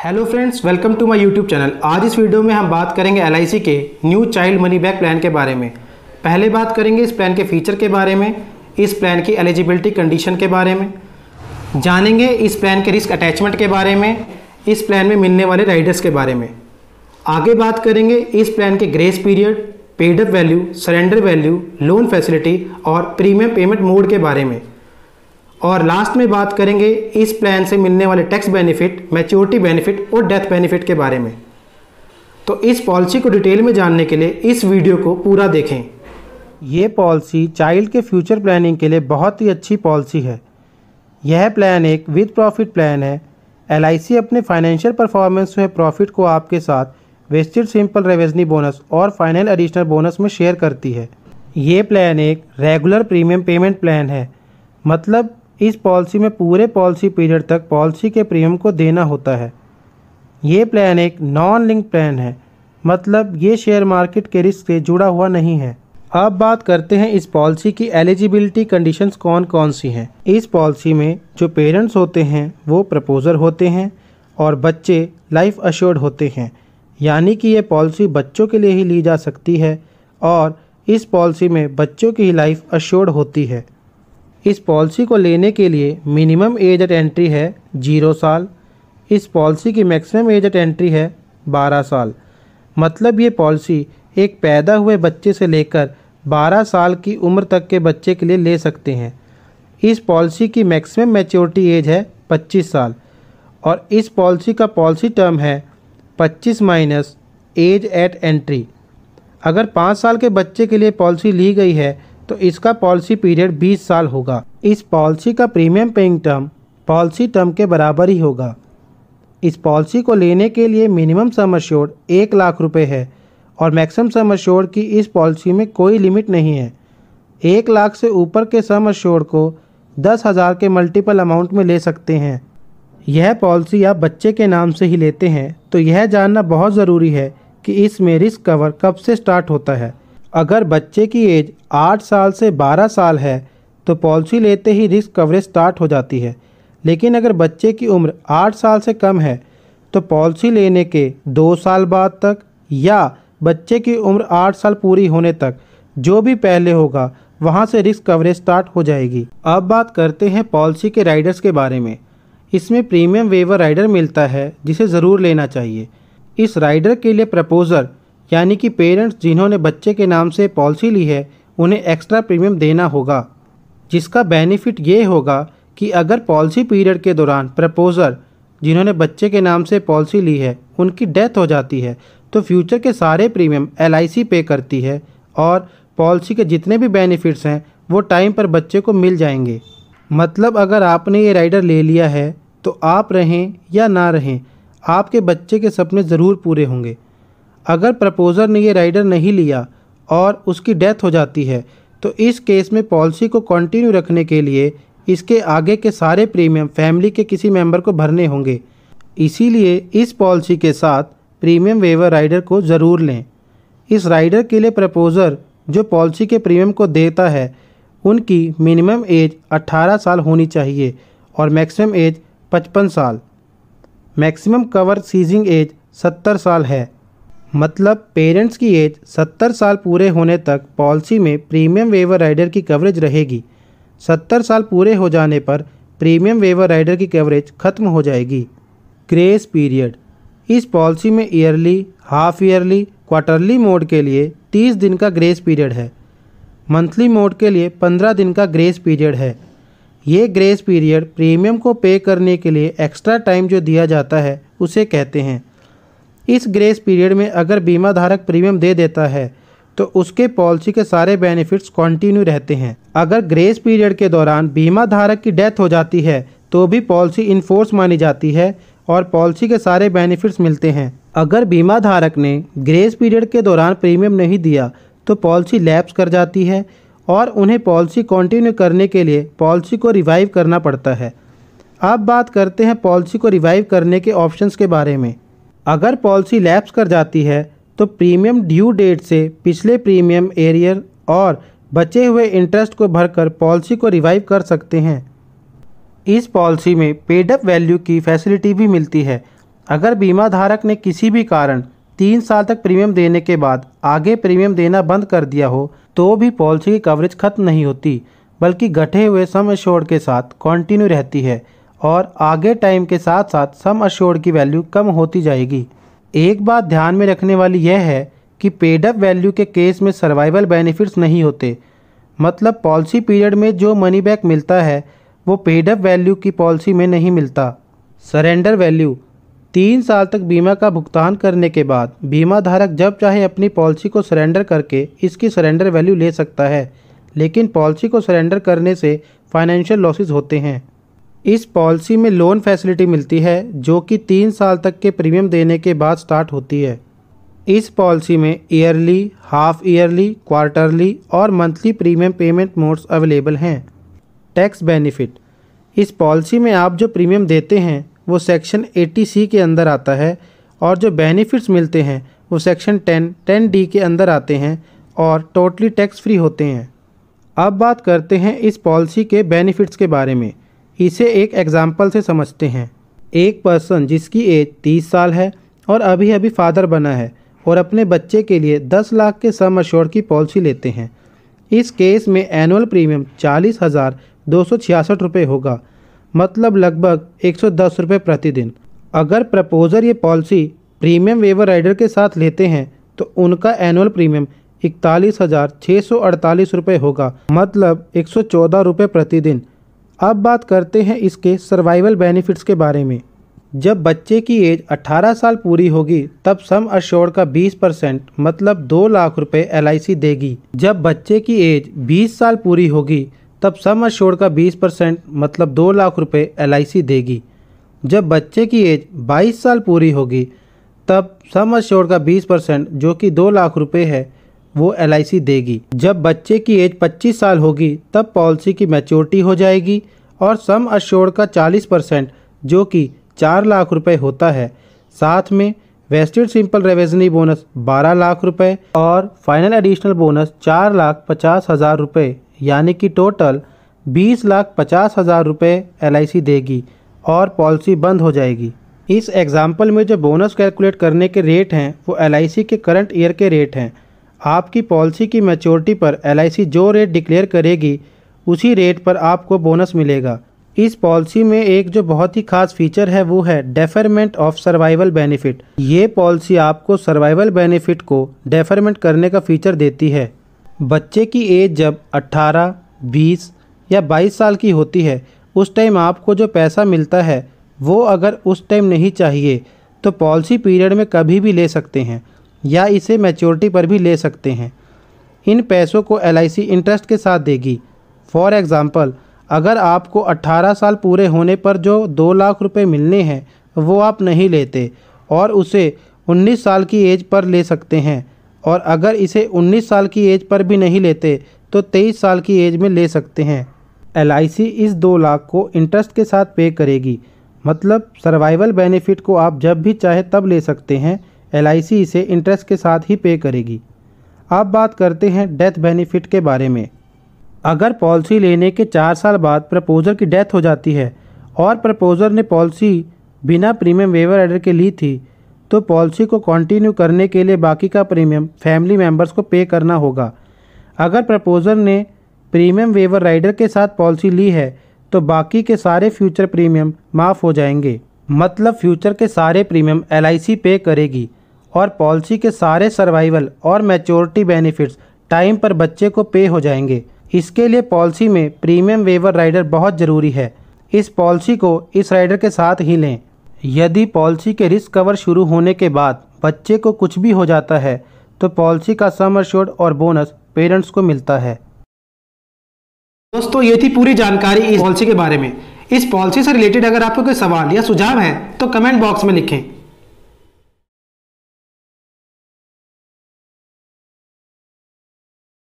Hello friends, welcome to my YouTube channel. आज इस video में हम बात करेंगे एलआईसी के new child money back plan के बारे में। पहले बात करेंगे इस प्लान के फीचर के बारे में, इस प्लान की एलिजिबिलिटी कंडीशन के बारे में, जानेंगे इस प्लान के रिस्क अटैचमेंट के बारे में, इस प्लान में मिलने वाले राइडर्स के बारे में। आगे बात करेंगे इस प्लान के grace period, paid up value, surrender value, loan facility और प्रीमियम पेमेंट मोड के बारे में। और लास्ट में बात करेंगे इस प्लान से मिलने वाले टैक्स बेनिफिट, मैच्योरिटी बेनिफिट और डेथ बेनिफिट के बारे में। तो इस पॉलिसी को डिटेल में जानने के लिए इस वीडियो को पूरा देखें। ये पॉलिसी चाइल्ड के फ्यूचर प्लानिंग के लिए बहुत ही अच्छी पॉलिसी है। यह प्लान एक विद प्रॉफिट प्लान है। एलआईसी अपने फाइनेंशियल परफॉर्मेंस में प्रॉफिट को आपके साथ वेस्टेड सिंपल रेवेन्यू बोनस और फाइनल एडिशनल बोनस में शेयर करती है। ये प्लान एक रेगुलर प्रीमियम पेमेंट प्लान है, मतलब इस पॉलिसी में पूरे पॉलिसी पीरियड तक पॉलिसी के प्रीमियम को देना होता है। ये प्लान एक नॉन लिंक प्लान है, मतलब ये शेयर मार्केट के रिस्क से जुड़ा हुआ नहीं है। अब बात करते हैं इस पॉलिसी की एलिजिबिलिटी कंडीशंस कौन कौन सी हैं। इस पॉलिसी में जो पेरेंट्स होते हैं वो प्रपोजर होते हैं और बच्चे लाइफ अश्योर्ड होते हैं, यानी कि ये पॉलिसी बच्चों के लिए ही ली जा सकती है और इस पॉलिसी में बच्चों की ही लाइफ अश्योर्ड होती है। इस पॉलिसी को लेने के लिए मिनिमम एज एट एंट्री है 0 साल। इस पॉलिसी की मैक्सिमम एज एट एंट्री है 12 साल। मतलब ये पॉलिसी एक पैदा हुए बच्चे से लेकर 12 साल की उम्र तक के बच्चे के लिए ले सकते हैं। इस पॉलिसी की मैक्सिमम मैच्योरिटी एज है 25 साल और इस पॉलिसी का पॉलिसी टर्म है 25 माइनस एज एट एंट्री। अगर 5 साल के बच्चे के लिए पॉलिसी ली गई है तो इसका पॉलिसी पीरियड 20 साल होगा। इस पॉलिसी का premium paying term policy term के बराबर ही होगा। इस पॉलिसी को लेने के लिए मिनिमम सम अश्योर्ड 1 लाख रुपए है और मैक्सिमम सम अश्योर्ड की इस पॉलिसी में कोई लिमिट नहीं है। 1 लाख से ऊपर के सम अश्योर्ड को 10,000 के मल्टीपल अमाउंट में ले सकते हैं। यह पॉलिसी आप बच्चे के नाम से ही लेते हैं, तो यह जानना बहुत ज़रूरी है कि इसमें रिस्क कवर कब से स्टार्ट होता है। अगर बच्चे की एज 8 साल से 12 साल है तो पॉलिसी लेते ही रिस्क कवरेज स्टार्ट हो जाती है, लेकिन अगर बच्चे की उम्र 8 साल से कम है तो पॉलिसी लेने के 2 साल बाद तक या बच्चे की उम्र 8 साल पूरी होने तक जो भी पहले होगा वहां से रिस्क कवरेज स्टार्ट हो जाएगी। अब बात करते हैं पॉलिसी के राइडर्स के बारे में। इसमें प्रीमियम वेवर राइडर मिलता है जिसे ज़रूर लेना चाहिए। इस राइडर के लिए प्रपोजर यानी कि पेरेंट्स जिन्होंने बच्चे के नाम से पॉलिसी ली है उन्हें एक्स्ट्रा प्रीमियम देना होगा, जिसका बेनिफिट ये होगा कि अगर पॉलिसी पीरियड के दौरान प्रपोजर जिन्होंने बच्चे के नाम से पॉलिसी ली है उनकी डेथ हो जाती है तो फ्यूचर के सारे प्रीमियम एलआईसी पे करती है और पॉलिसी के जितने भी बेनिफिट्स हैं वो टाइम पर बच्चे को मिल जाएंगे। मतलब अगर आपने ये राइडर ले लिया है तो आप रहें या ना रहें, आपके बच्चे के सपने ज़रूर पूरे होंगे। अगर प्रपोजर ने ये राइडर नहीं लिया और उसकी डेथ हो जाती है तो इस केस में पॉलिसी को कंटिन्यू रखने के लिए इसके आगे के सारे प्रीमियम फैमिली के किसी मेंबर को भरने होंगे। इसीलिए इस पॉलिसी के साथ प्रीमियम वेवर राइडर को ज़रूर लें। इस राइडर के लिए प्रपोजर जो पॉलिसी के प्रीमियम को देता है उनकी मिनिमम एज 18 साल होनी चाहिए और मैक्सिमम एज 55 साल। मैक्सिमम कवर सीजिंग एज 70 साल है, मतलब पेरेंट्स की एज 70 साल पूरे होने तक पॉलिसी में प्रीमियम वेवर राइडर की कवरेज रहेगी। 70 साल पूरे हो जाने पर प्रीमियम वेवर राइडर की कवरेज खत्म हो जाएगी। Grace period. इस पॉलिसी में yearly, half yearly, quarterly mode के लिए 30 दिन का ग्रेस पीरियड है। मंथली मोड के लिए 15 दिन का ग्रेस पीरियड है। ये ग्रेस पीरियड प्रीमियम को पे करने के लिए एक्स्ट्रा टाइम जो दिया जाता है उसे कहते हैं। इस ग्रेस पीरियड में अगर बीमा धारक प्रीमियम दे देता है तो उसके पॉलिसी के सारे बेनिफिट्स कंटिन्यू रहते हैं। अगर ग्रेस पीरियड के दौरान बीमा धारक की डेथ हो जाती है तो भी पॉलिसी इनफोर्स मानी जाती है और पॉलिसी के सारे बेनिफिट्स मिलते हैं। अगर बीमा धारक ने ग्रेस पीरियड के दौरान प्रीमियम नहीं दिया तो पॉलिसी लैप्स कर जाती है और उन्हें पॉलिसी कंटिन्यू करने के लिए पॉलिसी को रिवाइव करना पड़ता है। अब बात करते हैं पॉलिसी को रिवाइव करने के ऑप्शंस के बारे में। अगर पॉलिसी लैप्स कर जाती है तो प्रीमियम ड्यू डेट से पिछले प्रीमियम एरियर और बचे हुए इंटरेस्ट को भरकर पॉलिसी को रिवाइव कर सकते हैं। इस पॉलिसी में पेड अप वैल्यू की फैसिलिटी भी मिलती है। अगर बीमा धारक ने किसी भी कारण 3 साल तक प्रीमियम देने के बाद आगे प्रीमियम देना बंद कर दिया हो तो भी पॉलिसी की कवरेज खत्म नहीं होती, बल्कि घटे हुए सम एश्योर्ड के साथ कंटिन्यू रहती है और आगे टाइम के साथ साथ सम एश्योर्ड की वैल्यू कम होती जाएगी। एक बात ध्यान में रखने वाली यह है कि पेड अप वैल्यू के केस में सर्वाइवल बेनिफिट्स नहीं होते। मतलब पॉलिसी पीरियड में जो मनी बैक मिलता है वो पेड अप वैल्यू की पॉलिसी में नहीं मिलता। सरेंडर वैल्यू 3 साल तक बीमा का भुगतान करने के बाद बीमा धारक जब चाहे अपनी पॉलिसी को सरेंडर करके इसकी सरेंडर वैल्यू ले सकता है, लेकिन पॉलिसी को सरेंडर करने से फाइनेंशियल लॉसेस होते हैं। इस पॉलिसी में लोन फैसिलिटी मिलती है जो कि 3 साल तक के प्रीमियम देने के बाद स्टार्ट होती है। इस पॉलिसी में ईयरली, हाफ ईयरली, क्वार्टरली और monthly premium payment modes available हैं। टैक्स बेनिफिट, इस पॉलिसी में आप जो प्रीमियम देते हैं वो सेक्शन 80C के अंदर आता है और जो बेनिफिट्स मिलते हैं वो सेक्शन 10D के अंदर आते हैं और टोटली टैक्स फ्री होते हैं। अब बात करते हैं इस पॉलिसी के बेनिफिट्स के बारे में। इसे एक एग्जाम्पल से समझते हैं। एक पर्सन जिसकी एज 30 साल है और अभी अभी फादर बना है और अपने बच्चे के लिए 10 लाख के सम एश्योर्ड की पॉलिसी लेते हैं। इस केस में एनुअल प्रीमियम 40,266 रुपये होगा, मतलब लगभग 110 रुपये प्रतिदिन। अगर प्रपोजर ये पॉलिसी प्रीमियम वेवर राइडर के साथ लेते हैं तो उनका एनुअल प्रीमियम 41,648 रुपये होगा, मतलब 114 रुपये प्रतिदिन। अब बात करते हैं इसके सर्वाइवल बेनिफिट्स के बारे में। जब बच्चे की एज 18 साल पूरी होगी तब सम एश्योर्ड का 20% मतलब 2 लाख रुपए LIC देगी। जब बच्चे की एज 20 साल पूरी होगी तब सम एश्योर्ड का 20% मतलब 2 लाख रुपए LIC देगी। जब बच्चे की एज 22 साल पूरी होगी तब सम एश्योर्ड का 20% जो कि 2 लाख रुपए है वो LIC देगी। जब बच्चे की एज 25 साल होगी तब पॉलिसी की मैच्योरिटी हो जाएगी और सम एश्योर्ड का 40% जो कि 4 लाख रुपए होता है। साथ में vested simple revenue bonus 12 lakh रुपए और फाइनल एडिशनल बोनस 4,50,000 रुपये, यानी कि टोटल 20,50,000 रुपये LIC देगी और पॉलिसी बंद हो जाएगी। इस एग्जाम्पल में जो बोनस कैलकुलेट करने के रेट हैं वो LIC के करंट ईयर के रेट हैं। आपकी पॉलिसी की मैच्योरिटी पर LIC जो रेट डिक्लेयर करेगी उसी रेट पर आपको बोनस मिलेगा। इस पॉलिसी में एक जो बहुत ही खास फीचर है वो है डेफरमेंट ऑफ सर्वाइवल बेनिफिट। ये पॉलिसी आपको सर्वाइवल बेनिफिट को डेफरमेंट करने का फीचर देती है। बच्चे की एज जब 18, 20 या 22 साल की होती है उस टाइम आपको जो पैसा मिलता है वो अगर उस टाइम नहीं चाहिए तो पॉलिसी पीरियड में कभी भी ले सकते हैं या इसे मैच्योरिटी पर भी ले सकते हैं। इन पैसों को LIC इंटरेस्ट के साथ देगी। फॉर एग्ज़ाम्पल, अगर आपको 18 साल पूरे होने पर जो 2 लाख रुपए मिलने हैं वो आप नहीं लेते और उसे 19 साल की एज पर ले सकते हैं, और अगर इसे 19 साल की एज पर भी नहीं लेते तो 23 साल की एज में ले सकते हैं। LIC इस 2 लाख को इंटरेस्ट के साथ पे करेगी, मतलब सर्वाइवल बेनिफिट को आप जब भी चाहे तब ले सकते हैं। LIC इसे इंटरेस्ट के साथ ही पे करेगी। अब बात करते हैं डेथ बेनिफिट के बारे में। अगर पॉलिसी लेने के 4 साल बाद प्रपोजर की डेथ हो जाती है और प्रपोजर ने पॉलिसी बिना प्रीमियम वेवर राइडर के ली थी तो पॉलिसी को कंटिन्यू करने के लिए बाकी का प्रीमियम फैमिली मेंबर्स को पे करना होगा। अगर प्रपोजर ने प्रीमियम वेवर राइडर के साथ पॉलिसी ली है तो बाकी के सारे फ्यूचर प्रीमियम माफ़ हो जाएंगे, मतलब फ्यूचर के सारे प्रीमियम LIC पे करेगी और पॉलिसी के सारे सर्वाइवल और मैच्योरिटी बेनिफिट्स टाइम पर बच्चे को पे हो जाएंगे। इसके लिए पॉलिसी में प्रीमियम वेवर राइडर बहुत ज़रूरी है। इस पॉलिसी को इस राइडर के साथ ही लें। यदि पॉलिसी के रिस्क कवर शुरू होने के बाद बच्चे को कुछ भी हो जाता है तो पॉलिसी का सम एश्योर्ड और बोनस पेरेंट्स को मिलता है। दोस्तों, ये थी पूरी जानकारी इस पॉलिसी के बारे में। इस पॉलिसी से रिलेटेड अगर आपको कोई सवाल या सुझाव है तो कमेंट बॉक्स में लिखें।